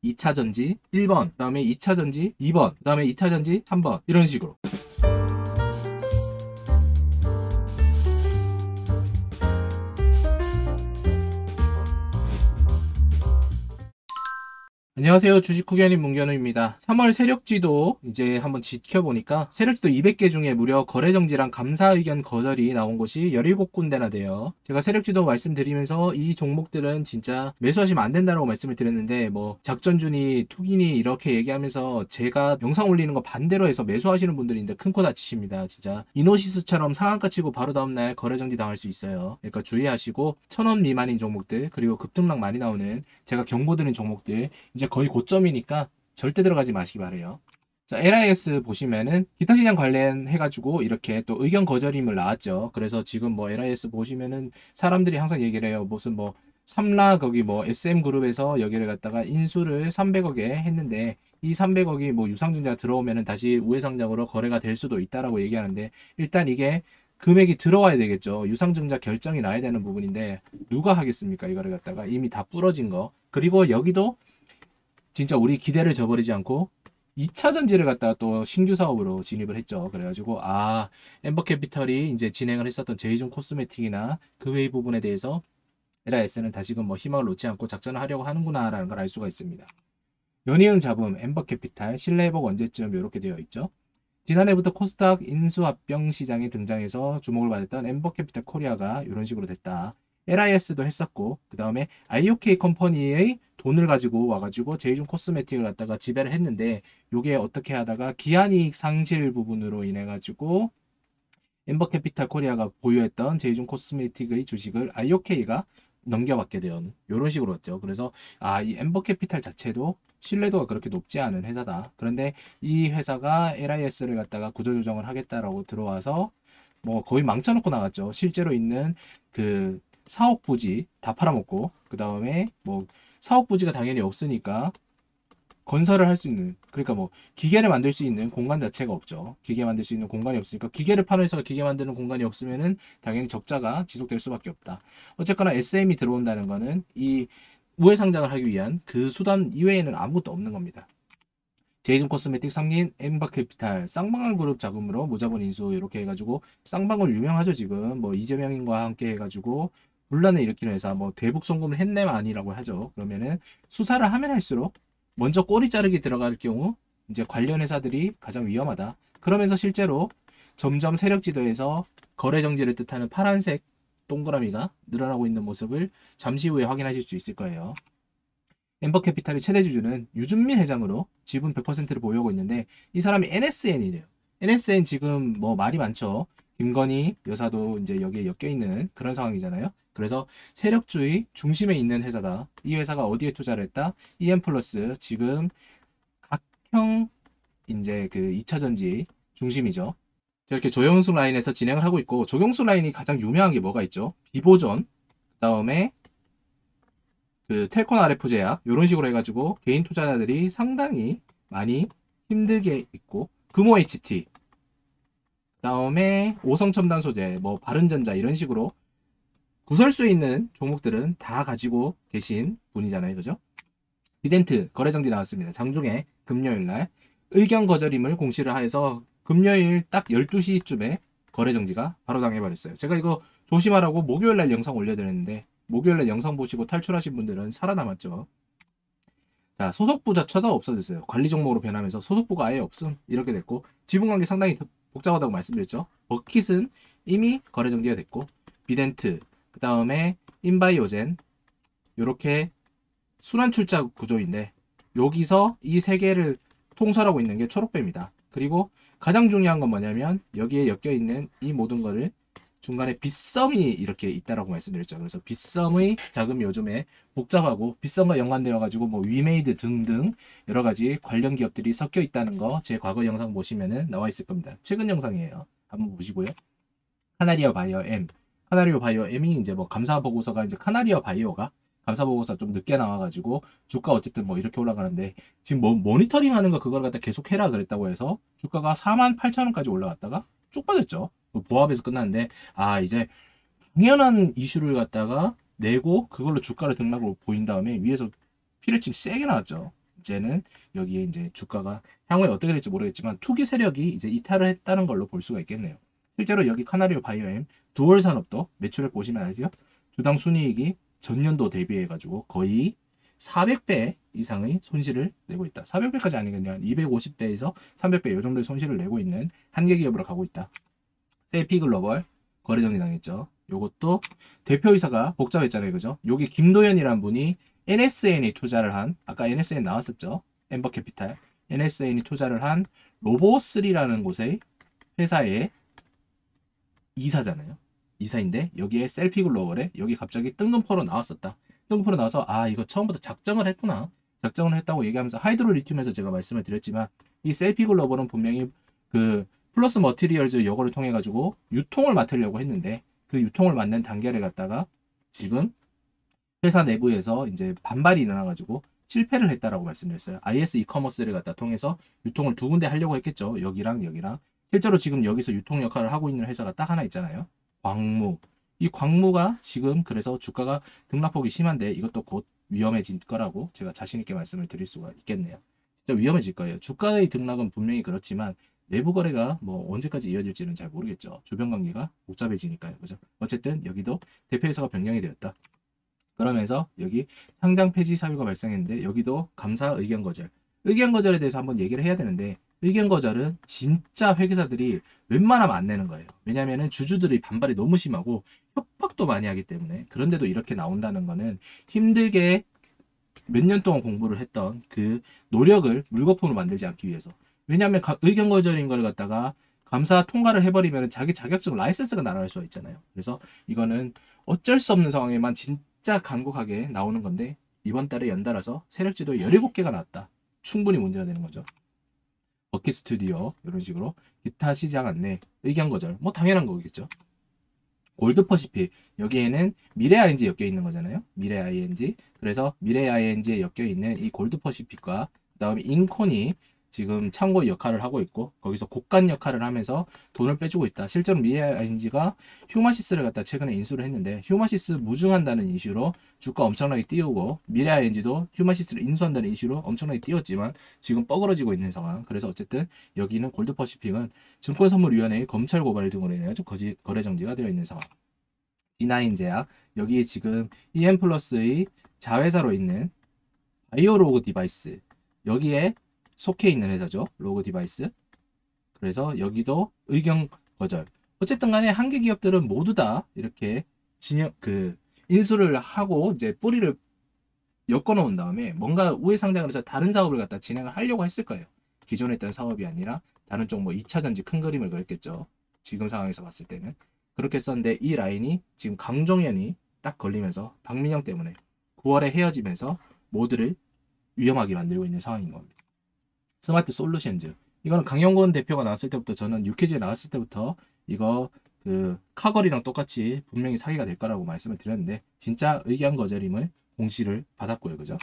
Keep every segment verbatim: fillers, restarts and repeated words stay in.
이 차 전지 일 번, 그 다음에 이 차 전지 이 번, 그 다음에 이 차 전지 삼 번 이런 식으로. 안녕하세요. 주식후견인 문견우입니다. 삼월 세력지도 이제 한번 지켜보니까 세력지도 이백 개 중에 무려 거래정지랑 감사 의견 거절이 나온 곳이 열일곱 군데나 돼요. 제가 세력지도 말씀드리면서 이 종목들은 진짜 매수하시면 안 된다고 말씀을 드렸는데 뭐 작전주니 투기니 이렇게 얘기하면서 제가 영상 올리는 거 반대로 해서 매수하시는 분들인데 큰 코 다치십니다. 진짜 이노시스처럼 상한가 치고 바로 다음날 거래정지 당할 수 있어요. 그러니까 주의하시고 천 원 미만인 종목들 그리고 급등락 많이 나오는 제가 경고드린 종목들 이제 거의 고점이니까 절대 들어가지 마시기 바래요. 자, 엘아이에스 보시면은 기타 시장 관련해가지고 이렇게 또 의견 거절임을 나왔죠. 그래서 지금 뭐 엘아이에스 보시면은 사람들이 항상 얘기를 해요. 무슨 뭐 삼라 거기 뭐 에스엠그룹에서 여기를 갖다가 인수를 삼백억에 했는데 이 삼백억이 뭐 유상증자 들어오면은 다시 우회상장으로 거래가 될 수도 있다라고 얘기하는데 일단 이게 금액이 들어와야 되겠죠. 유상증자 결정이 나야 되는 부분인데 누가 하겠습니까? 이거를 갖다가 이미 다 부러진 거. 그리고 여기도 진짜 우리 기대를 저버리지 않고 이 차 전지를 갖다가 또 신규 사업으로 진입을 했죠. 그래가지고 아 엠버캐피털이 이제 진행을 했었던 제이준 코스메틱이나 그 외의 부분에 대해서 엘아이에스는 다시금 뭐 희망을 놓지 않고 작전을 하려고 하는구나 라는 걸 알 수가 있습니다. 연이은 잡음, 엠버캐피탈, 신뢰회복 언제쯤 이렇게 되어 있죠. 지난해부터 코스닥 인수합병 시장에 등장해서 주목을 받았던 엠버캐피탈 코리아가 이런 식으로 됐다. 엘아이에스도 했었고 그 다음에 아이오케이 컴퍼니의 돈을 가지고 와가지고 제이준 코스메틱을 갖다가 지배를 했는데 요게 어떻게 하다가 기한이익 상실 부분으로 인해 가지고 엠버캐피탈 코리아가 보유했던 제이준 코스메틱의 주식을 아이오케이가 넘겨받게 되는 이런 식으로 했죠. 그래서 아, 이 엠버캐피탈 자체도 신뢰도가 그렇게 높지 않은 회사다. 그런데 이 회사가 엘아이에스를 갖다가 구조조정을 하겠다라고 들어와서 뭐 거의 망쳐놓고 나갔죠. 실제로 있는 그 사옥 부지 다 팔아먹고 그 다음에 뭐 사옥 부지가 당연히 없으니까 건설을 할 수 있는 그러니까 뭐 기계를 만들 수 있는 공간 자체가 없죠. 기계 만들 수 있는 공간이 없으니까 기계를 파는 회사가 기계 만드는 공간이 없으면은 당연히 적자가 지속될 수밖에 없다. 어쨌거나 에스엠이 들어온다는 거는 이 우회 상장을 하기 위한 그 수단 이외에는 아무것도 없는 겁니다. 제이준 코스메틱 삼긴 엠버캐피탈 쌍방울 그룹 자금으로 무자본 인수 이렇게 해가지고 쌍방울 유명하죠. 지금 뭐 이재명인과 함께 해가지고 분란을 일으키는 회사 뭐 대북 송금을 했네 아니라고 하죠. 그러면은 수사를 하면 할수록 먼저 꼬리 자르기 들어갈 경우 이제 관련 회사들이 가장 위험하다. 그러면서 실제로 점점 세력 지도에서 거래 정지를 뜻하는 파란색 동그라미가 늘어나고 있는 모습을 잠시 후에 확인하실 수 있을 거예요. 엠버캐피탈의 최대 주주는 유준민 회장으로 지분 백 퍼센트를 보유하고 있는데 이 사람이 엔에스엔이래요. 엔에스엔 지금 뭐 말이 많죠. 김건희 여사도 이제 여기에 엮여 있는 그런 상황이잖아요. 그래서 세력주의 중심에 있는 회사다. 이 회사가 어디에 투자를 했다? 이엠플러스 지금 각형 이제 그 이 차 전지 중심이죠. 이렇게 조영수 라인에서 진행을 하고 있고 조영수 라인이 가장 유명한 게 뭐가 있죠? 비보전, 그 다음에 그 텔콘 알에프 제약 이런 식으로 해가지고 개인 투자자들이 상당히 많이 힘들게 있고 금호 에이치티, 그 다음에 오성첨단 소재, 뭐 바른전자 이런 식으로 구설수에 있는 종목들은 다 가지고 계신 분이잖아요. 그죠? 비덴트 거래정지 나왔습니다. 장중에 금요일날 의견 거절임을 공시를 하여서 금요일 딱 열두 시쯤에 거래정지가 바로 당해버렸어요. 제가 이거 조심하라고 목요일날 영상 올려드렸는데 목요일날 영상 보시고 탈출하신 분들은 살아남았죠. 자, 소속부 자체도 없어졌어요. 관리 종목으로 변하면서 소속부가 아예 없음 이렇게 됐고 지분관계 상당히 복잡하다고 말씀드렸죠. 버킷은 이미 거래정지가 됐고 비덴트 그 다음에 인바이오젠 이렇게 순환출자 구조인데 여기서 이 세 개를 통솔하고 있는 게 초록배입니다. 그리고 가장 중요한 건 뭐냐면 여기에 엮여있는 이 모든 거를 중간에 빗썸이 이렇게 있다라고 말씀드렸죠. 그래서 빗썸의 자금이 요즘에 복잡하고 빗썸과 연관되어 가지고 뭐 위메이드 등등 여러 가지 관련 기업들이 섞여 있다는 거 제 과거 영상 보시면은 나와 있을 겁니다. 최근 영상이에요. 한번 보시고요. 카나리아 바이오 M 카나리오 바이오 M이 이제 뭐 감사 보고서가 이제 카나리아 바이오가 감사 보고서 좀 늦게 나와가지고 주가 어쨌든 뭐 이렇게 올라가는데 지금 뭐 모니터링 하는 거 그걸 갖다 계속 해라 그랬다고 해서 주가가 사만 팔천 원까지 올라갔다가 쭉 빠졌죠. 보합에서 끝났는데 아 이제 당연한 이슈를 갖다가 내고 그걸로 주가를 등락으로 보인 다음에 위에서 피레침 세게 나왔죠. 이제는 여기에 이제 주가가 향후에 어떻게 될지 모르겠지만 투기 세력이 이제 이탈을 했다는 걸로 볼 수가 있겠네요. 실제로 여기 카나리오 바이오엠 두월 산업도 매출을 보시면 알죠? 주당 순이익이 전년도 대비해 가지고 거의 사백 배 이상의 손실을 내고 있다. 사백 배까지 아니겠냐? 이백오십 배에서 삼백 배 이 정도의 손실을 내고 있는 한계 기업으로 가고 있다. 셀피 글로벌 거래 정리당했죠. 요것도 대표이사가 복잡했잖아요. 그죠? 여기 김도현이란 분이 엔에스엔이 투자를 한, 아까 엔에스엔 나왔었죠. 엠버캐피탈. 엔에스엔이 투자를 한 로보쓰리라는 곳의 회사의 이사잖아요. 이사인데 여기에 셀피 글로벌에 여기 갑자기 뜬금포로 나왔었다. 뜬금포로 나와서 아 이거 처음부터 작정을 했구나. 작정을 했다고 얘기하면서 하이드로 리튬에서 제가 말씀을 드렸지만 이 셀피 글로벌은 분명히 그 플러스 머티리얼즈 요거를 통해 가지고 유통을 맡으려고 했는데 그 유통을 맡는 단계를 갖다가 지금 회사 내부에서 이제 반발이 일어나가지고 실패를 했다라고 말씀드렸어요. 아이에스 이커머스를 갖다 통해서 유통을 두 군데 하려고 했겠죠. 여기랑 여기랑. 실제로 지금 여기서 유통 역할을 하고 있는 회사가 딱 하나 있잖아요. 광무. 이 광무가 지금 그래서 주가가 등락폭이 심한데 이것도 곧 위험해질 거라고 제가 자신 있게 말씀을 드릴 수가 있겠네요. 진짜 위험해질 거예요. 주가의 등락은 분명히 그렇지만 내부 거래가 뭐 언제까지 이어질지는 잘 모르겠죠. 주변 관계가 복잡해지니까요. 그죠? 어쨌든 여기도 대표이사가 변경이 되었다. 그러면서 여기 상장 폐지 사유가 발생했는데 여기도 감사 의견 거절. 의견 거절에 대해서 한번 얘기를 해야 되는데 의견 거절은 진짜 회계사들이 웬만하면 안 내는 거예요. 왜냐하면 주주들의 반발이 너무 심하고 협박도 많이 하기 때문에. 그런데도 이렇게 나온다는 거는 힘들게 몇 년 동안 공부를 했던 그 노력을 물거품으로 만들지 않기 위해서. 왜냐하면 의견 거절인 걸 갖다가 감사 통과를 해버리면 자기 자격증 라이센스가 날아갈 수가 있잖아요. 그래서 이거는 어쩔 수 없는 상황에만 진짜 간곡하게 나오는 건데 이번 달에 연달아서 세력지도 열일곱 개가 나왔다. 충분히 문제가 되는 거죠. 버킷 스튜디오 이런 식으로 기타 시장 안내 의견 거절 뭐 당연한 거겠죠. 골드 퍼시픽 여기에는 미래 아이엔지 엮여 있는 거잖아요. 미래 아이엔지. 그래서 미래 아이엔지에 엮여 있는 이 골드 퍼시픽과 그다음에 인콘이 지금 참고 역할을 하고 있고 거기서 곡간 역할을 하면서 돈을 빼주고 있다. 실제로 미래 아이엔지가 휴마시스를 갖다 최근에 인수를 했는데 휴마시스 무증한다는 이슈로 주가 엄청나게 띄우고 미래 아이엔지도 휴마시스를 인수한다는 이슈로 엄청나게 띄웠지만 지금 뻐그러지고 있는 상황. 그래서 어쨌든 여기는 골드퍼시픽은 증권선물위원회의 검찰 고발 등으로 인해 거래 정지가 되어 있는 상황. 디나인 제약 여기에 지금 이엠 플러스의 자회사로 있는 바이오로그 디바이스 여기에 속해 있는 회사죠. 로그 디바이스. 그래서 여기도 의견 거절. 어쨌든 간에 한계 기업들은 모두 다 이렇게 진영, 그, 인수를 하고 이제 뿌리를 엮어 놓은 다음에 뭔가 우회 상장을 해서 다른 사업을 갖다 진행을 하려고 했을 거예요. 기존에 했던 사업이 아니라 다른 쪽 뭐 이 차 전지 큰 그림을 그렸겠죠. 지금 상황에서 봤을 때는. 그렇게 썼는데 이 라인이 지금 강종현이 딱 걸리면서 박민영 때문에 구월에 헤어지면서 모두를 위험하게 만들고 있는 상황인 겁니다. 스마트 솔루션즈 이거는 강영권 대표가 나왔을 때부터 저는 유케지에 나왔을 때부터 이거 그 카걸이랑 똑같이 분명히 사기가 될 거라고 말씀을 드렸는데 진짜 의견 거절임을 공시를 받았고요. 그죠?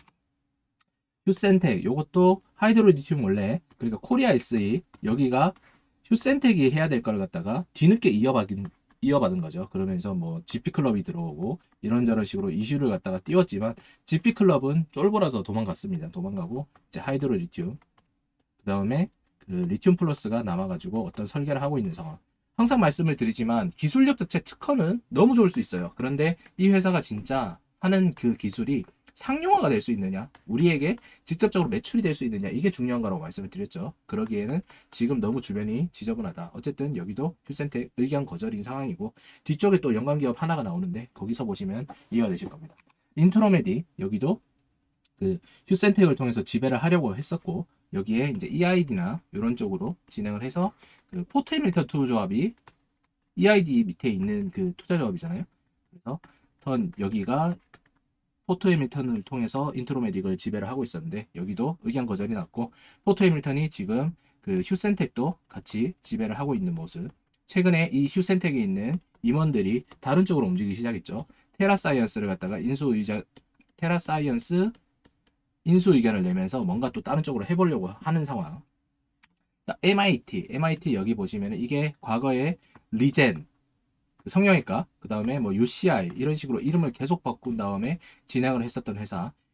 휴센텍 요것도 하이드로 리튬 원래 그러니까 코리아 에스이 여기가 휴센텍이 해야 될 걸 갖다가 뒤늦게 이어받은 이어받은 거죠. 그러면서 뭐 지피클럽이 들어오고 이런저런 식으로 이슈를 갖다가 띄웠지만 지피클럽은 쫄보라서 도망갔습니다. 도망가고 이제 하이드로 리튬 그 다음에 그 리튬 플러스가 남아가지고 어떤 설계를 하고 있는 상황. 항상 말씀을 드리지만 기술력 자체 특허는 너무 좋을 수 있어요. 그런데 이 회사가 진짜 하는 그 기술이 상용화가 될 수 있느냐, 우리에게 직접적으로 매출이 될 수 있느냐, 이게 중요한 거라고 말씀을 드렸죠. 그러기에는 지금 너무 주변이 지저분하다. 어쨌든 여기도 휴센텍 의견 거절인 상황이고 뒤쪽에 또 연관기업 하나가 나오는데 거기서 보시면 이해가 되실 겁니다. 인트로메디 여기도 그 휴센텍을 통해서 지배를 하려고 했었고 여기에 이제 이아이디나 이런 쪽으로 진행을 해서 그 포트밀턴 투 조합이 이아이디 밑에 있는 그 투자 조합이잖아요. 그래서 턴 여기가 포토해밀턴을 통해서 인트로메딕을 지배를 하고 있었는데 여기도 의견 거절이 났고 포토해밀턴이 지금 그 휴센텍도 같이 지배를 하고 있는 모습. 최근에 이 휴센텍에 있는 임원들이 다른 쪽으로 움직이기 시작했죠. 테라사이언스를 갖다가 인수 의자 테라사이언스 인수 의견을 내면서 뭔가 또 다른 쪽으로 해보려고 하는 상황. 자, 엠아이티, 엠아이티 여기 보시면 이게 과거에 리젠, 성형외과, 그 다음에 뭐 유씨아이 이런 식으로 이름을 계속 바꾼 다음에 진행을 했었던 회사.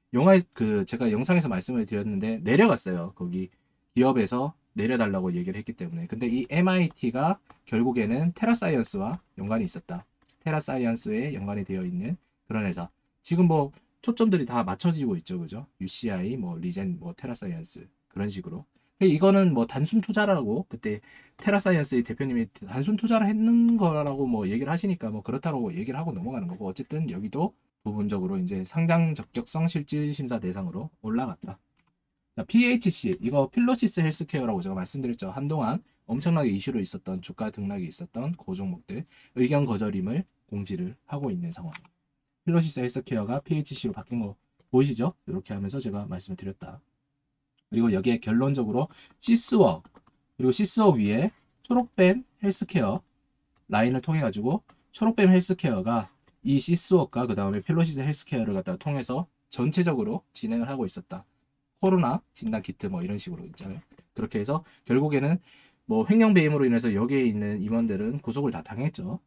영화에 그 제가 영상에서 말씀을 드렸는데 내려갔어요. 거기 기업에서 내려달라고 얘기를 했기 때문에. 근데 이 엠아이티가 결국에는 테라사이언스와 연관이 있었다. 테라사이언스에 연관이 되어 있는 그런 회사. 지금 뭐 초점들이 다 맞춰지고 있죠. 그죠? 유씨아이, 뭐 리젠, 뭐 테라사이언스 그런 식으로. 이거는 뭐 단순 투자라고 그때 테라사이언스의 대표님이 단순 투자를 했는 거라고 뭐 얘기를 하시니까 뭐 그렇다고 얘기를 하고 넘어가는 거고, 어쨌든 여기도 부분적으로 이제 상장 적격성 실질 심사 대상으로 올라갔다. 자, 피에이치씨 이거 필로시스 헬스케어라고 제가 말씀드렸죠. 한동안 엄청나게 이슈로 있었던 주가 등락이 있었던 그 종목들 의견 거절임을 공지를 하고 있는 상황. 필로시스 헬스케어가 피에이치씨로 바뀐 거 보이시죠? 이렇게 하면서 제가 말씀을 드렸다. 그리고 여기에 결론적으로 시스웍 그리고 시스웍 위에 초록뱀 헬스케어 라인을 통해 가지고 초록뱀 헬스케어가 이 시스웍과 그 다음에 필로시스 헬스케어를 갖다가 통해서 전체적으로 진행을 하고 있었다. 코로나 진단 키트 뭐 이런 식으로 있잖아요. 그렇게 해서 결국에는 뭐 횡령 배임으로 인해서 여기에 있는 임원들은 구속을 다 당했죠.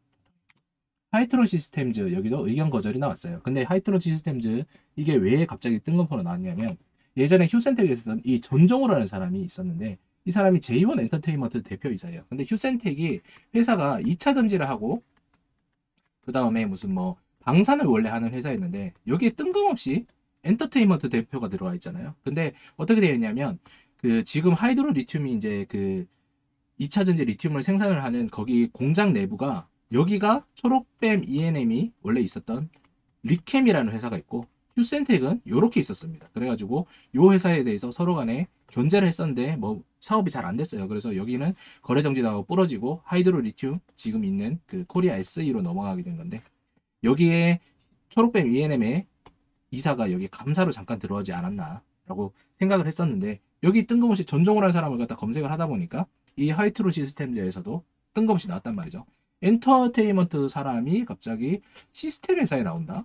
하이트론 시스템즈 여기도 의견 거절이 나왔어요. 근데 하이트론 시스템즈 이게 왜 갑자기 뜬금포로 나왔냐면 예전에 휴센텍에 있었던 이 전종우라는 사람이 있었는데 이 사람이 제이원 엔터테인먼트 대표이사예요. 근데 휴센텍이 회사가 이 차 전지를 하고 그 다음에 무슨 뭐 방산을 원래 하는 회사였는데 여기에 뜬금없이 엔터테인먼트 대표가 들어가 있잖아요. 근데 어떻게 되어 있냐면 그 지금 하이드로 리튬이 이제 그 이 차 전지 리튬을 생산을 하는 거기 공장 내부가 여기가 초록뱀 이엔엠이 원래 있었던 리캠이라는 회사가 있고 휴센텍은 이렇게 있었습니다. 그래가지고 이 회사에 대해서 서로 간에 견제를 했었는데 뭐 사업이 잘 안 됐어요. 그래서 여기는 거래 정지당하고 부러지고 하이드로 리튬 지금 있는 그 코리아 에스이로 넘어가게 된 건데 여기에 초록뱀 이엔엠의 이사가 여기 감사로 잠깐 들어오지 않았나라고 생각을 했었는데 여기 뜬금없이 전종호라는 사람을 갖다 검색을 하다 보니까 이 하이트로 시스템즈에서도 뜬금없이 나왔단 말이죠. 엔터테인먼트 사람이 갑자기 시스템 회사에 나온다?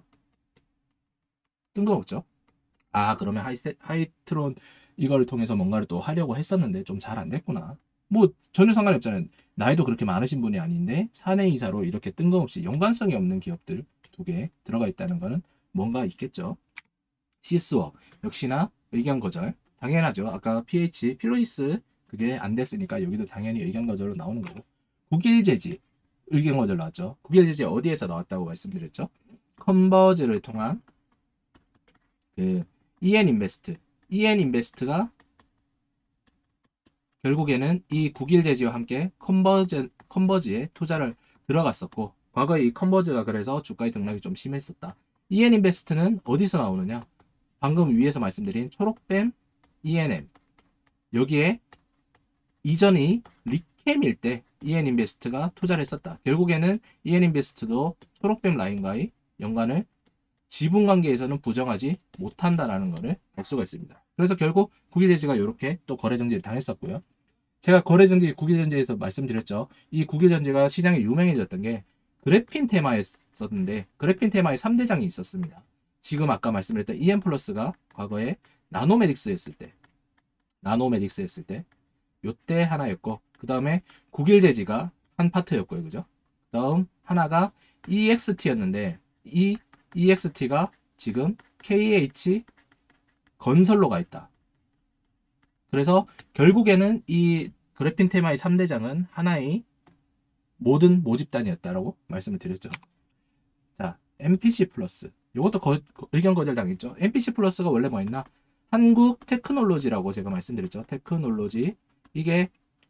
뜬금없죠. 아 그러면 하이세, 하이트론 이걸 통해서 뭔가를 또 하려고 했었는데 좀 잘 안 됐구나. 뭐 전혀 상관이 없잖아요. 나이도 그렇게 많으신 분이 아닌데 사내이사로 이렇게 뜬금없이 연관성이 없는 기업들 두 개 들어가 있다는 거는 뭔가 있겠죠. 시스웍 역시나 의견 거절 당연하죠. 아까 피에이치 필로시스 그게 안 됐으니까 여기도 당연히 의견 거절로 나오는 거고 국일제지 의견 거절 나왔죠. 국일제지 어디에서 나왔다고 말씀드렸죠. 컨버즈를 통한 그 이엔인베스트 이엔인베스트가 결국에는 이 국일제지와 함께 컨버즈, 컨버즈에 투자를 들어갔었고 과거에 이 컨버즈가 그래서 주가의 등락이 좀 심했었다. 이엔인베스트는 어디서 나오느냐? 방금 위에서 말씀드린 초록뱀 이엔엠 여기에 이전이 리캠일 때 이엔인베스트가 투자를 했었다. 결국에는 이엔인베스트도 초록뱀 라인과의 연관을 지분 관계에서는 부정하지 못한다라는 것을 알 수가 있습니다. 그래서 결국 국일제지가 이렇게 또 거래정지를 당했었고요. 제가 거래정지 국일전지에서 말씀드렸죠. 이 국일전지가 시장에 유명해졌던 게 그래핀 테마였었는데 그래핀 테마의 삼 대장이 있었습니다. 지금 아까 말씀드렸던 이엠 플러스가 과거에 나노메딕스 했을 때 나노메딕스 했을 때 요때 하나였고 그 다음에 국일제지가 한 파트였고요. 그죠? 그 다음 하나가 이엑스티였는데 이 이엑스티가 지금 케이에이치 건설로 가 있다. 그래서 결국에는 이 그래핀 테마의 삼 대장은 하나의 모든 모집단이었다라고 말씀을 드렸죠. 자, 엠피씨 플러스. 이것도 거, 의견 거절 당했죠. 엠피씨 플러스가 원래 뭐였나? 한국 테크놀로지라고 제가 말씀드렸죠. 테크놀로지. 이게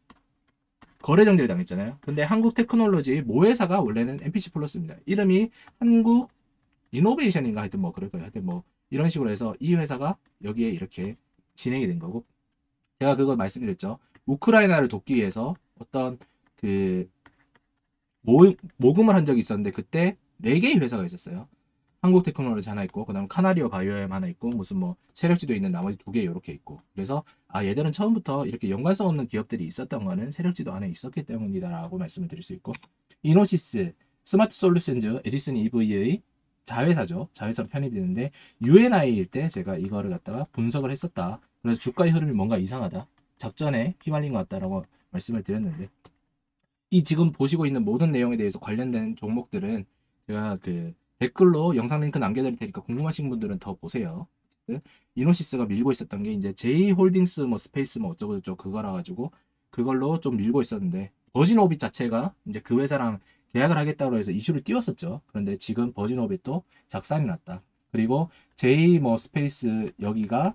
거래 정지를 당했잖아요. 근데 한국 테크놀로지 모회사가 원래는 엠피씨 플러스입니다. 이름이 한국 이노베이션인가 하여튼 뭐 그럴 거예요. 하여튼 뭐 이런 식으로 해서 이 회사가 여기에 이렇게 진행이 된 거고 제가 그걸 말씀드렸죠. 우크라이나를 돕기 위해서 어떤 그 모, 모금을 한 적이 있었는데 그때 네 개의 회사가 있었어요. 한국 테크놀로지 하나 있고 그다음 카나리오 바이오엠 하나 있고 무슨 뭐 세력지도 있는 나머지 두 개 이렇게 있고 그래서 아 얘들은 처음부터 이렇게 연관성 없는 기업들이 있었던 거는 세력지도 안에 있었기 때문이다라고 말씀을 드릴 수 있고 이노시스, 스마트 솔루션즈, 에디슨 이브이의 자회사죠. 자회사로 편입이 되는데 유엔아이일 때 제가 이거를 갖다가 분석을 했었다. 그래서 주가의 흐름이 뭔가 이상하다. 작전에 휘말린 것 같다라고 말씀을 드렸는데 이 지금 보시고 있는 모든 내용에 대해서 관련된 종목들은 제가 그 댓글로 영상 링크 남겨드릴 테니까 궁금하신 분들은 더 보세요. 이노시스가 밀고 있었던 게 이제 제이홀딩스 뭐 스페이스 뭐 어쩌고 저쩌고 그거라 가지고 그걸로 좀 밀고 있었는데 버진오빗 자체가 이제 그 회사랑 계약을 하겠다고 해서 이슈를 띄웠었죠. 그런데 지금 버진오빗도 작살이 났다. 그리고 제이 뭐 스페이스 여기가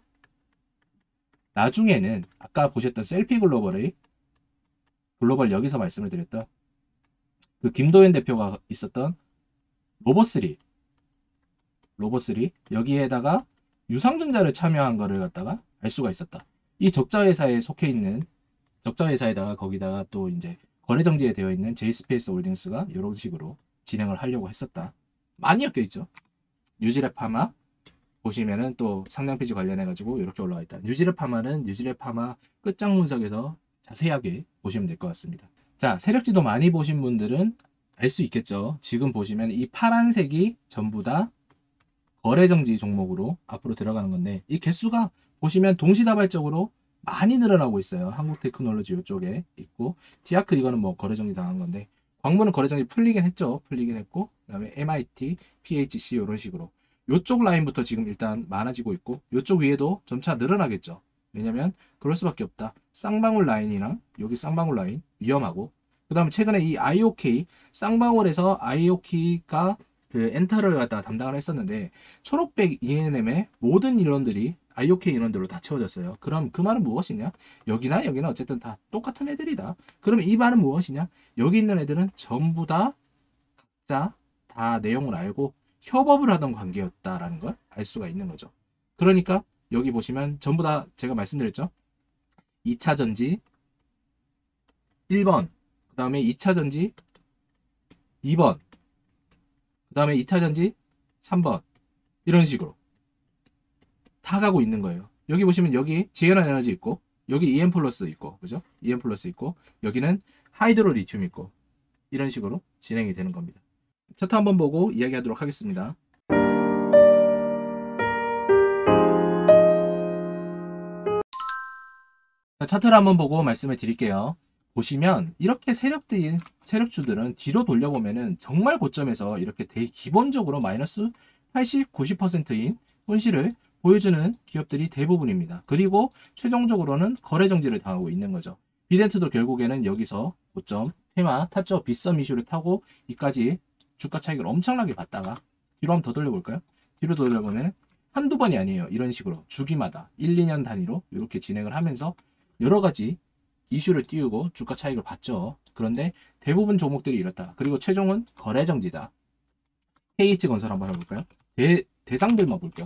나중에는 아까 보셨던 셀피 글로벌의 글로벌 여기서 말씀을 드렸던 그 김도현 대표가 있었던 로봇쓰리 로봇쓰리 여기에다가 유상증자를 참여한 거를 갖다가 알 수가 있었다. 이 적자 회사에 속해 있는 적자 회사에다가 거기다가 또 이제 거래 정지에 되어 있는 제이스페이스 홀딩스가 이런 식으로 진행을 하려고 했었다. 많이 엮여 있죠. 뉴지랩 파마 보시면은 또 상장 페이지 관련해 가지고 이렇게 올라와 있다. 뉴지랩 파마는 뉴지랩 파마 끝장 분석에서 자세하게 보시면 될 것 같습니다. 자, 세력지도 많이 보신 분들은 알 수 있겠죠. 지금 보시면 이 파란색이 전부 다 거래정지 종목으로 앞으로 들어가는 건데 이 개수가 보시면 동시다발적으로 많이 늘어나고 있어요. 한국테크놀로지 이쪽에 있고 티아크 이거는 뭐 거래정지 당한 건데 광무는 거래정지 풀리긴 했죠. 풀리긴 했고 그 다음에 엠아이티, 피에이치씨 이런 식으로 이쪽 라인부터 지금 일단 많아지고 있고 이쪽 위에도 점차 늘어나겠죠. 왜냐면 그럴 수밖에 없다. 쌍방울 라인이랑 여기 쌍방울 라인 위험하고 그 다음에 최근에 이 아이오케이 쌍방울에서 아이오케이가 그 엔터를 갖다가 담당을 했었는데 천오백 이엔엠의 모든 인원들이 아이오케이 인원들로 다 채워졌어요. 그럼 그 말은 무엇이냐? 여기나 여기나 어쨌든 다 똑같은 애들이다. 그러면 이 말은 무엇이냐? 여기 있는 애들은 전부 다 각자 다 내용을 알고 협업을 하던 관계였다라는 걸 알 수가 있는 거죠. 그러니까 여기 보시면 전부 다 제가 말씀드렸죠. 이 차 전지 일 번, 그 다음에 이 차 전지 이 번, 그 다음에 이 차 전지 삼 번 이런 식으로 다 가고 있는 거예요. 여기 보시면 여기 지에너 에너지 있고 여기 이엠 플러스 있고 그죠? 이엠 플러스 있고 여기는 하이드로 리튬 있고 이런 식으로 진행이 되는 겁니다. 차트 한번 보고 이야기하도록 하겠습니다. 차트를 한번 보고 말씀을 드릴게요. 보시면 이렇게 세력들인 세력주들은 뒤로 돌려보면은 정말 고점에서 이렇게 대 기본적으로 마이너스 팔십, 구십 퍼센트인 손실을 보여주는 기업들이 대부분입니다. 그리고 최종적으로는 거래 정지를 당하고 있는 거죠. 비덴트도 결국에는 여기서 고점, 테마, 탔죠. 빗썸 이슈를 타고 이까지 주가 차익을 엄청나게 봤다가 뒤로 한번 더 돌려볼까요? 뒤로 돌려보면 한두 번이 아니에요. 이런 식으로 주기마다 일, 이 년 단위로 이렇게 진행을 하면서 여러 가지 이슈를 띄우고 주가 차익을 봤죠. 그런데 대부분 종목들이 이렇다. 그리고 최종은 거래 정지다. 케이에이치건설 한번 해볼까요? 대, 대상들만 볼게요.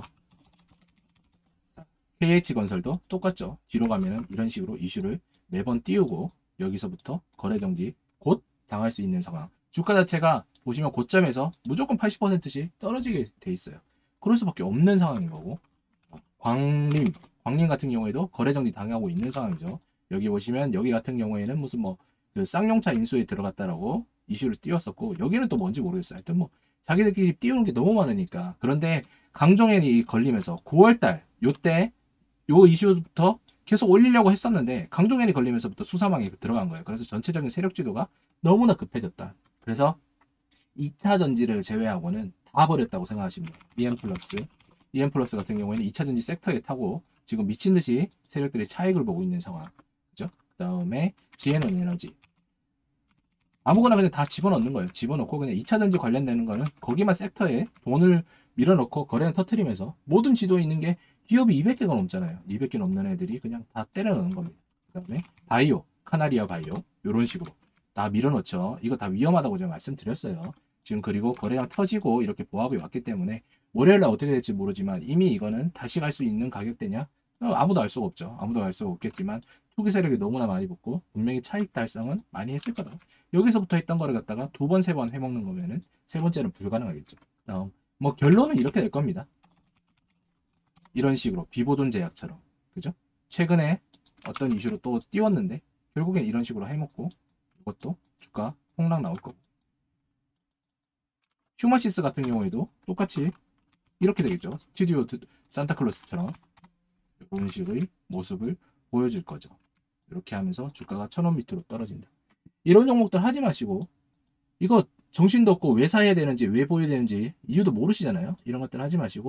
케이에이치건설도 똑같죠. 뒤로 가면은 이런 식으로 이슈를 매번 띄우고 여기서부터 거래 정지 곧 당할 수 있는 상황. 주가 자체가 보시면 고점에서 무조건 팔십 퍼센트씩 떨어지게 돼 있어요. 그럴 수밖에 없는 상황인 거고 광림, 광림 같은 경우에도 거래 정지 당하고 있는 상황이죠. 여기 보시면 여기 같은 경우에는 무슨 뭐 그 쌍용차 인수에 들어갔다라고 이슈를 띄웠었고 여기는 또 뭔지 모르겠어요. 하여튼 뭐 자기들끼리 띄우는 게 너무 많으니까. 그런데 강종현이 걸리면서 구월달 요때 요 이슈부터 계속 올리려고 했었는데 강종현이 걸리면서부터 수사망에 들어간 거예요. 그래서 전체적인 세력 지도가 너무나 급해졌다. 그래서 이 차 전지를 제외하고는 다 버렸다고 생각하시면 돼요. 이엠 플러스 이엠 플러스 같은 경우에는 이 차 전지 섹터에 타고 지금 미친 듯이 세력들이 차익을 보고 있는 상황. 그죠? 그 다음에 지에너 에너지. 아무거나 그냥 다 집어넣는 거예요. 집어넣고 그냥 이 차 전지 관련되는 거는 거기만 섹터에 돈을 밀어넣고 거래는 터트리면서 모든 지도에 있는 게 기업이 이백 개가 넘잖아요. 이백 개 넘는 애들이 그냥 다 때려 넣는 겁니다. 그 다음에 바이오, 카나리아 바이오 이런 식으로 다 밀어넣죠. 이거 다 위험하다고 제가 말씀드렸어요. 지금 그리고 거래량 터지고 이렇게 보합이 왔기 때문에 월요일날 어떻게 될지 모르지만 이미 이거는 다시 갈 수 있는 가격대냐? 어, 아무도 알 수가 없죠. 아무도 알 수가 없겠지만 투기 세력이 너무나 많이 붙고 분명히 차익 달성은 많이 했을 거다. 여기서부터 했던 거를 갖다가 두 번, 세 번 해먹는 거면은 세 번째는 불가능하겠죠. 다음 뭐 결론은 이렇게 될 겁니다. 이런 식으로 비보돈 제약처럼 그죠? 최근에 어떤 이슈로 또 띄웠는데 결국엔 이런 식으로 해먹고 이것도 주가 폭락 나올 거고 휴마시스 같은 경우에도 똑같이 이렇게 되겠죠. 스튜디오 산타클로스처럼 이런 식의 모습을 보여줄 거죠. 이렇게 하면서 주가가 천 원 밑으로 떨어진다. 이런 종목들 하지 마시고 이거 정신도 없고 왜 사야 되는지 왜 보여야 되는지 이유도 모르시잖아요. 이런 것들 하지 마시고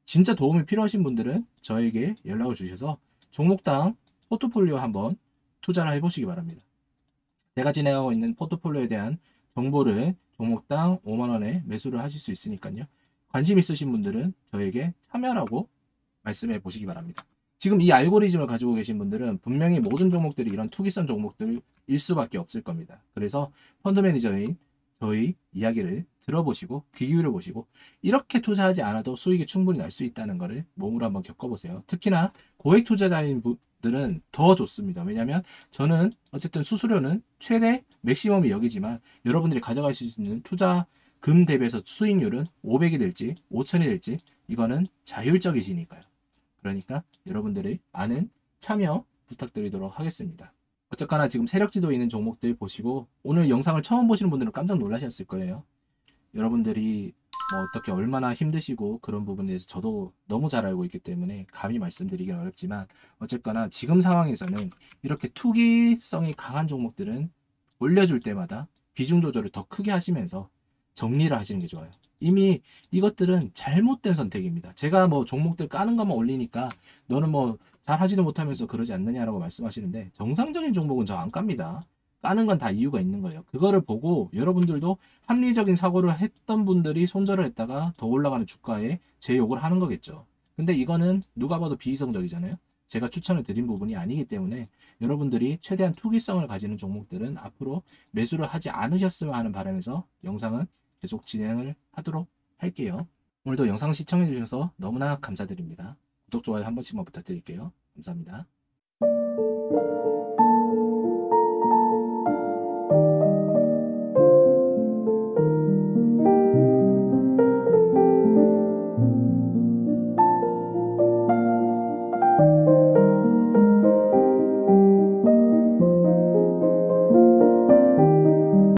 진짜 도움이 필요하신 분들은 저에게 연락을 주셔서 종목당 포트폴리오 한번 투자를 해보시기 바랍니다. 제가 진행하고 있는 포트폴리오에 대한 정보를 종목당 오만 원에 매수를 하실 수 있으니까요. 관심 있으신 분들은 저에게 참여라고 말씀해 보시기 바랍니다. 지금 이 알고리즘을 가지고 계신 분들은 분명히 모든 종목들이 이런 투기성 종목들일 수밖에 없을 겁니다. 그래서 펀드 매니저인 저희 이야기를 들어보시고 귀 기울여 보시고 이렇게 투자하지 않아도 수익이 충분히 날 수 있다는 것을 몸으로 한번 겪어보세요. 특히나 고액 투자자인 분들은 더 좋습니다. 왜냐하면 저는 어쨌든 수수료는 최대 맥시멈이 여기지만 여러분들이 가져갈 수 있는 투자금 대비해서 수익률은 오백이 될지 오천이 될지 이거는 자율적이시니까요. 그러니까 여러분들의 많은 참여 부탁드리도록 하겠습니다. 어쨌거나 지금 세력지도에 있는 종목들 보시고 오늘 영상을 처음 보시는 분들은 깜짝 놀라셨을 거예요. 여러분들이 뭐 어떻게 얼마나 힘드시고 그런 부분에 대해서 저도 너무 잘 알고 있기 때문에 감히 말씀드리긴 어렵지만 어쨌거나 지금 상황에서는 이렇게 투기성이 강한 종목들은 올려줄 때마다 비중 조절을 더 크게 하시면서 정리를 하시는 게 좋아요. 이미 이것들은 잘못된 선택입니다. 제가 뭐 종목들 까는 것만 올리니까 너는 뭐 잘 하지도 못하면서 그러지 않느냐라고 말씀하시는데 정상적인 종목은 저 안 깝니다. 까는 건 다 이유가 있는 거예요. 그거를 보고 여러분들도 합리적인 사고를 했던 분들이 손절을 했다가 더 올라가는 주가에 제 욕을 하는 거겠죠. 근데 이거는 누가 봐도 비이성적이잖아요. 제가 추천을 드린 부분이 아니기 때문에 여러분들이 최대한 투기성을 가지는 종목들은 앞으로 매수를 하지 않으셨으면 하는 바람에서 영상은 계속 진행을 하도록 할게요. 오늘도 영상 시청해 주셔서 너무나 감사드립니다. 구독, 좋아요 한 번씩만 부탁드릴게요. 감사합니다.